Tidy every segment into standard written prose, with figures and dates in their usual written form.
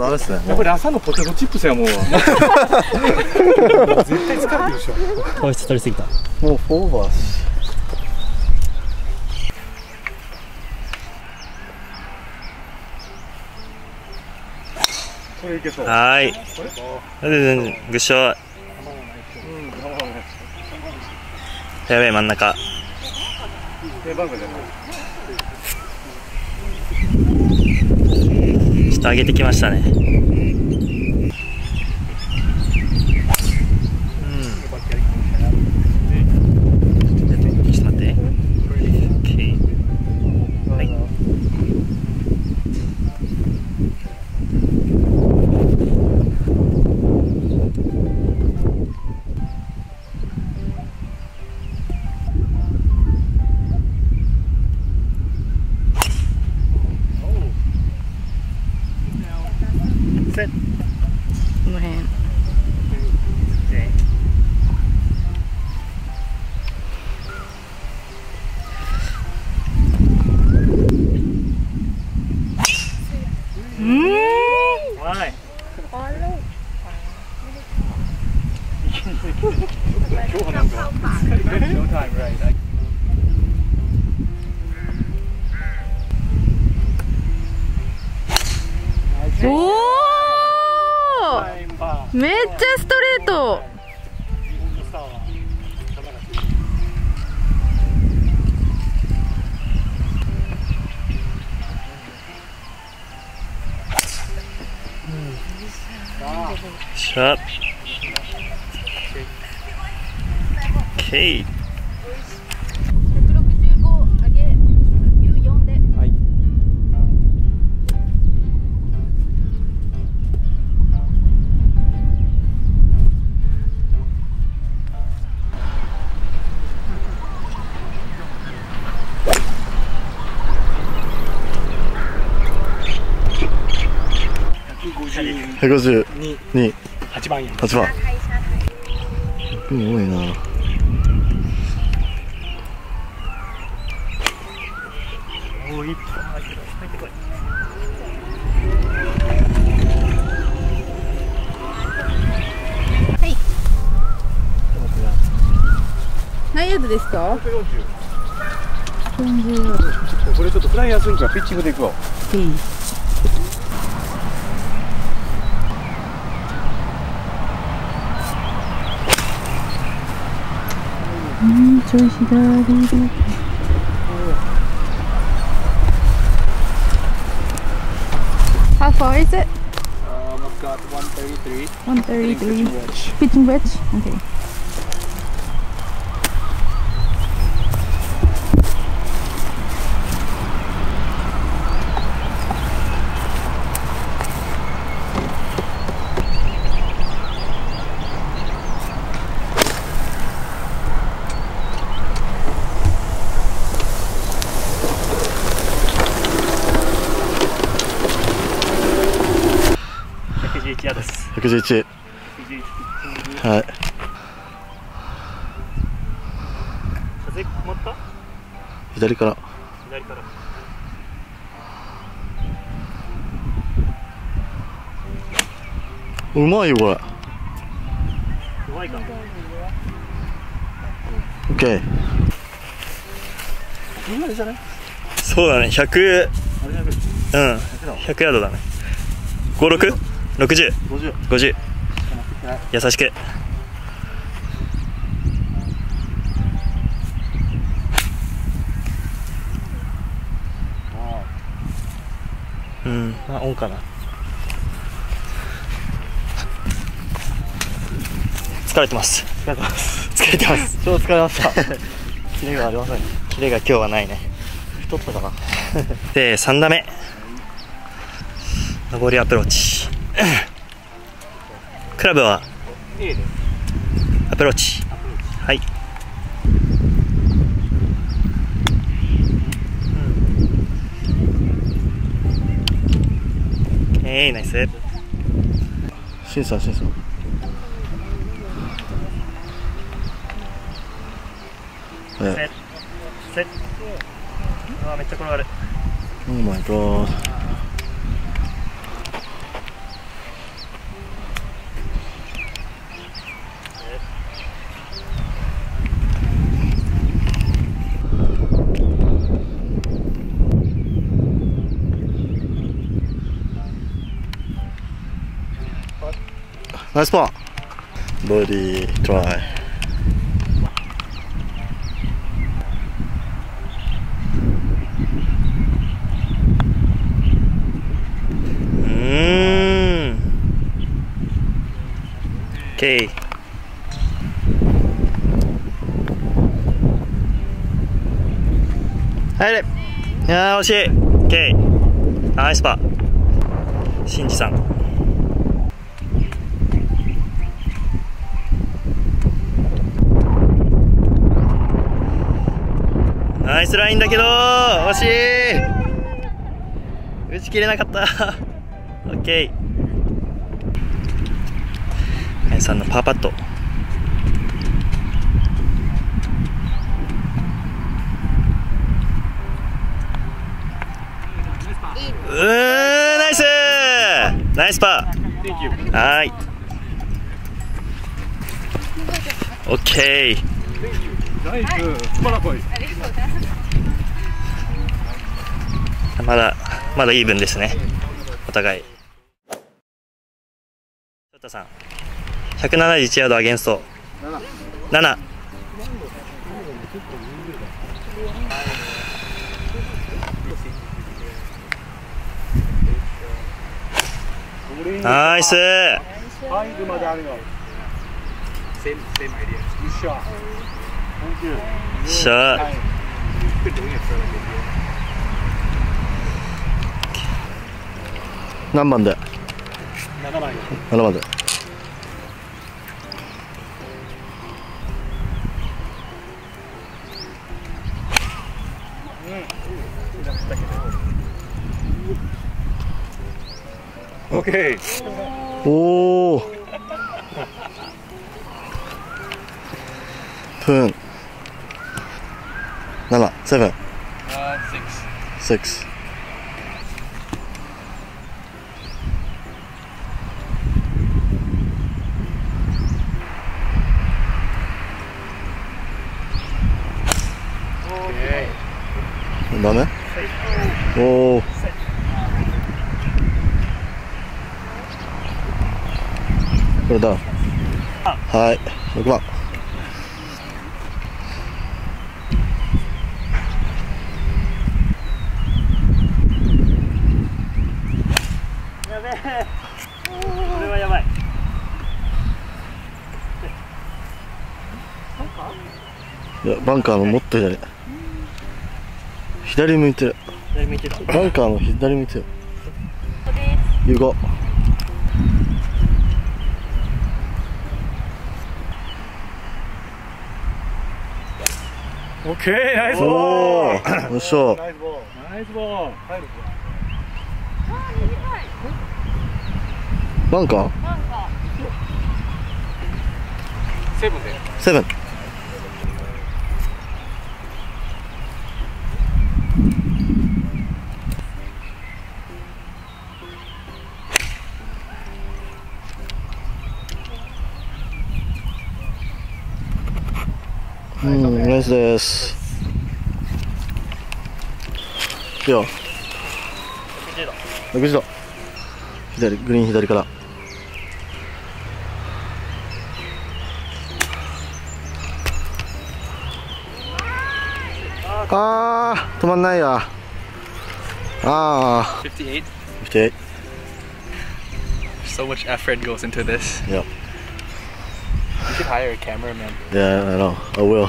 ダメですね。 やっぱり朝のポテトチップスやもう。絶対疲れてるでしょ。 糖質取りすぎた。 もうフォーバーし。 これいけそう。 はい。ぐっしょ。やべえ、真ん中。 定番じゃない。 ちょっと上げてきましたね。ちょっと待って。OK。はい。 この辺。 はい。 おお。めっちゃストレート。 しゃ。OK。 165上げ94で。 はい。 152。 8番や。 8番。多いな。 おお、いい。入ってこい。 はい。何ヤードですか？40ヤード。 これちょっとフライヤーするからピッチングでいくわ。 調子だりで。How far is it? I've got 133. 133. Pitching wedge. Okay. $111。はい。 風止まった？ 左から。 左から。 うまいよこれ。 うまいか。 オッケー。 そうだね。100。うん。100ヤードだね。56？ 60、50、優しく。うん、まあオンかな。疲れてます。疲れてます。疲れてます。 超疲れました。キレがありません。 キレが今日はないね。 太ったかな。 で、3打目。上りアプローチ。クラブはアプローチ。はい。ナイス。 審査。 セッ。うわ、めっちゃ転がる。 Oh my god。 ナイスパー。ボディートライ。 OK。入れ。いやー惜しい。OK。ナイスパー。シンジさん。ナイスラインだけど惜しい。打ち切れなかった。OK。林さんのパーパット。ナイスナイスパー。はい。OK。 ナイス。素晴らしい。 まだイーブンですね、お互い。翔太さん、171ヤードアゲンスト7。ナイス。 5まであるよ。Same idea. Good shot. Thank you. しゃあ。 何番で 7番。 7番で。 OK。 おお。プーン。7、7、6。ダメ？おお。これだ。はい、6番。 やべえ。これはやばい。 いや、バンカーのもっと左。左向いてる。 左向いてた。 バンカーの左向いてる。ゆうご。 OK。ナイスボおール。 お。よっしゃ。 ナイスボール。ナイスボール。入る。 バンカーセブンで。 セブン。ナイスです。いいよ。60度。左、グリーン左から。あー、止まんないや。あ 58. 58. So much effort goes into this. Yep. You should hire a cameraman. Yeah, I know. I will.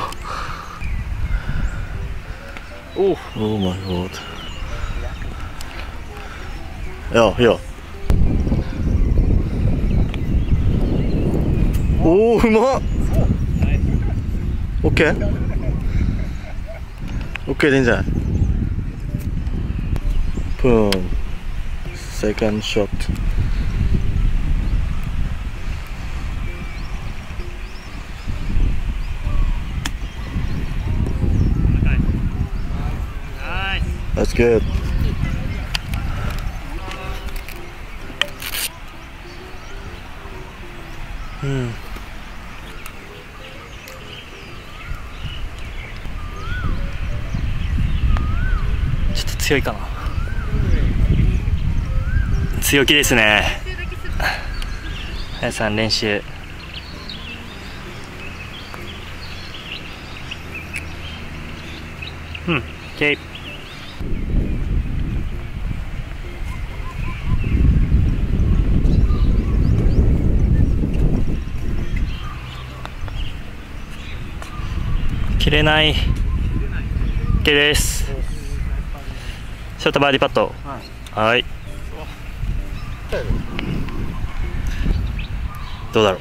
Ooh. Oh my god. いや。おー、うまっ。オッケー。オッケーでいいんじゃない。プーン。セカンドショット。That's good. Hmm. ちょっと強いかな。強気ですね。 皆さん練習。OK。切れない。 OK です。ショートバーディーパット。はい。どうだろ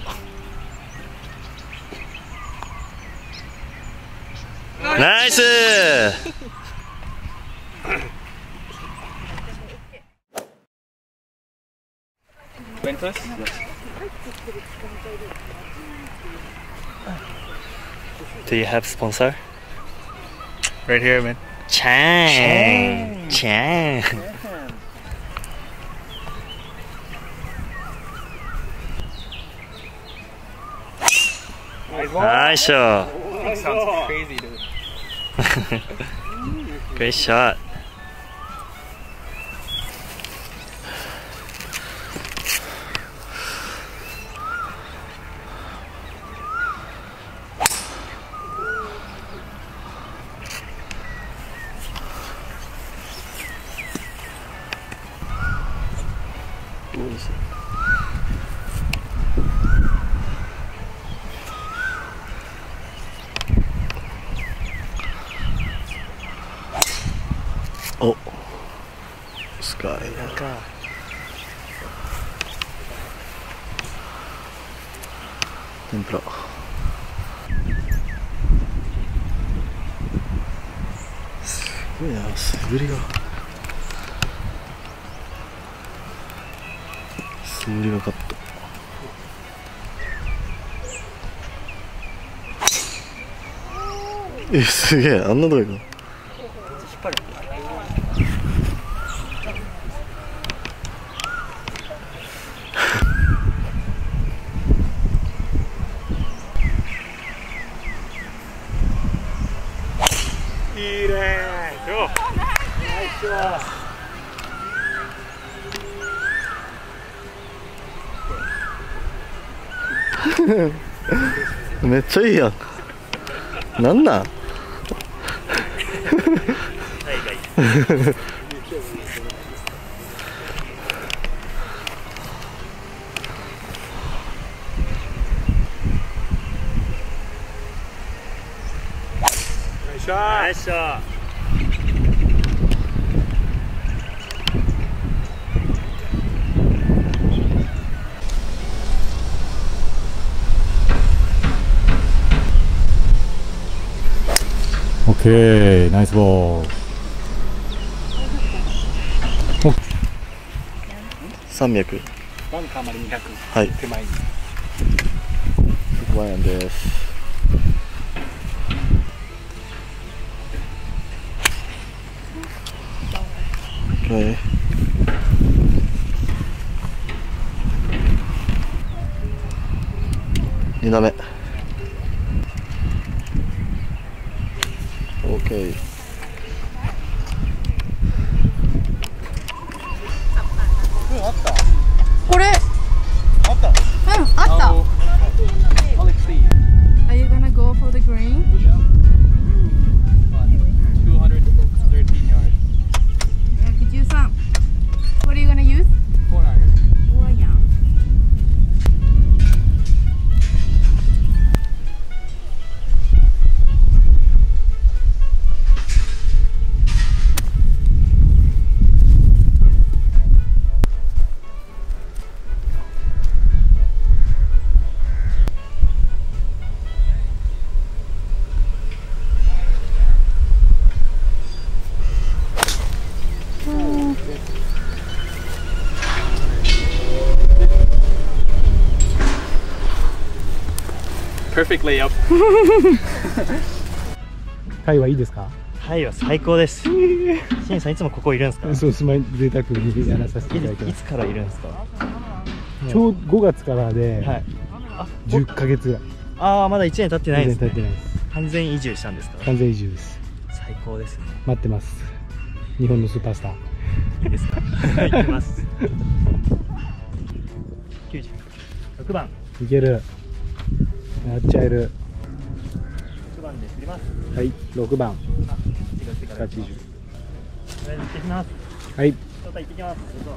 う。ナイス。Do you have sponsor? Right here, man. Chang. Chang. Nice shot. That sounds crazy, dude. Great shot. Oh, sky. 天ぷら。すごいな、素振りが。素振りがカット。すげえ、あんなとこ行くの。 いいね。よ。ナイスよ。 めっちゃいいやん。なんなん。 ナイスショット。 オッケー、ナイスボール。 300。 バンカーまで200。 はい。 手前に。 100万円です。OK。2打目。OK。 これあった。うん、あった。 I'll exceed. Are you gonna go for the green? 213 yards. 113. What are you gonna use? 4 iron. 4 iron. Perfect layup. タイはいいですか？ はいは最高です。しんさんいつもここいるんですか？ そう、スマイル贅沢にやらさせていただいています。 つからいるんですか？ ちょうど5月からで、 はい。 10ヶ月ぐらい。 ああ、まだ1年経ってないです全然経ってね。 ないです。 完全移住したんですか？ 完全移住です。 最高ですね。 待ってます。日本のスーパースター。 いいですか？行きます。90。 6番。 いける。やっちゃえる。 6番で振ります。 はい、6番。 違うから。 80。 とりあえず行ってきます。 はい。 翔太行ってきます。どうぞ。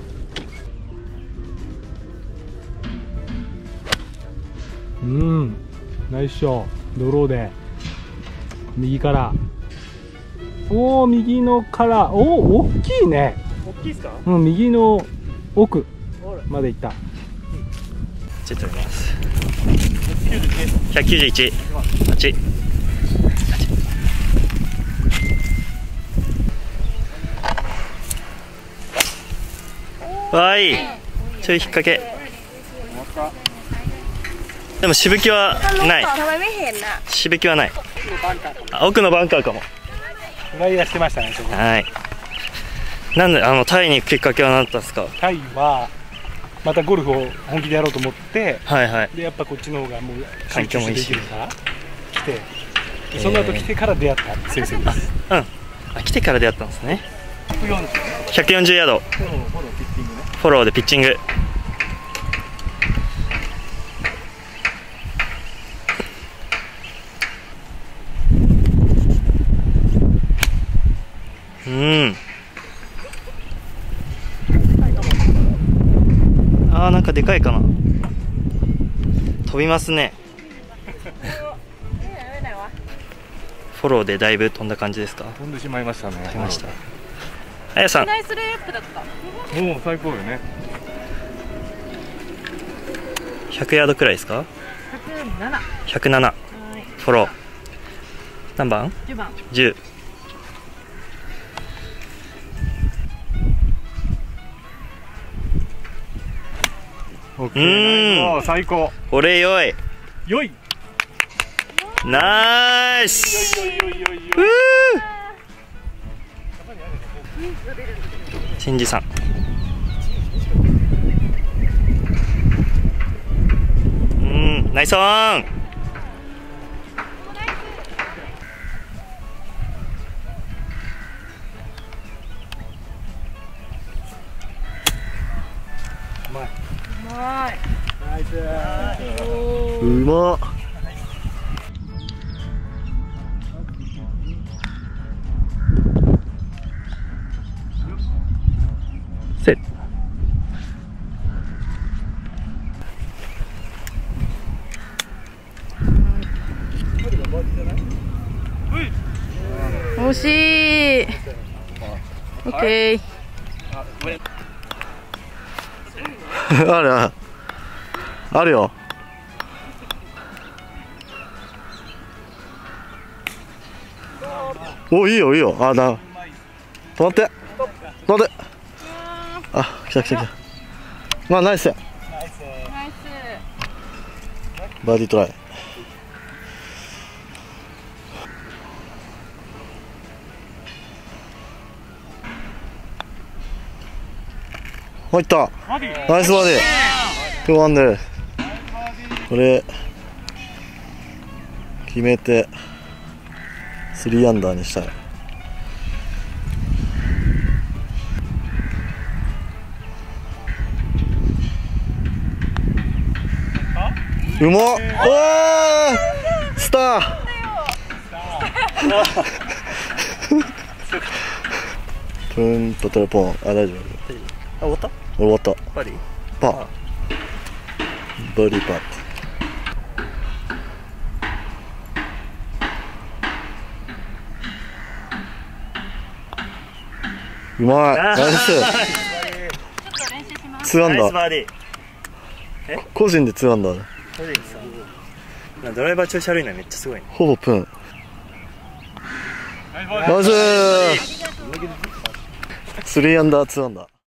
ナイスショー。ドローで。右から。おお、右のから。おお、大きいね。 大きいですか？ うん、右の奥まで行った。 ちょっと見ます。191。8。わーい。ちょい引っ掛け。でもしぶきはない。しぶきはない。あ、奥のバンカーかも。 フライヤーしてましたね、そこ。 はい。なんでタイに行くきっかけは何だったんですか？ タイはまたゴルフを本気でやろうと思って、 はいはい。 でやっぱこっちの方がもう環境もいいし集中できるから来て、でその後来てから出会った先生です。 うん。あ、来てから出会ったんですね。140ヤード。フォローでピッチング。うん。あー、なんかでかいかな。飛びますね。フォローでだいぶ飛んだ感じですか？ 飛んでしまいましたね。 飛びました。あやさん。 ナイスレイアップだった。 もう最高よね。 100ヤードくらいですか 107。 107。フォロー。何番 10番。 10。 オッケー。最高。 これよい。 よい。 ナイス。新次さん。ナイスオン。 うまっ。 セット。 惜しい。オッケー。 あるあるよ。お、いいよいいよ。あ、止まって止まって。あ、来た来た来た。まあナイスや。バーディートライ。入った。ナイスバーディー。今日ワンでこれ決めて3アンダーにしたい。うまっ。おー、スター。プンとテレポン。あ、大丈夫。 あ、終わった？ 終わった。 バディ？ パー。バーディーパー。うまい。ナイス。2アンダー。 ナイスバーディー。 個人で2アンダー。 個人さ。ドライバー調子悪いのはめっちゃすごいね。 ほぼプン。ナイス。3アンダー2アンダー。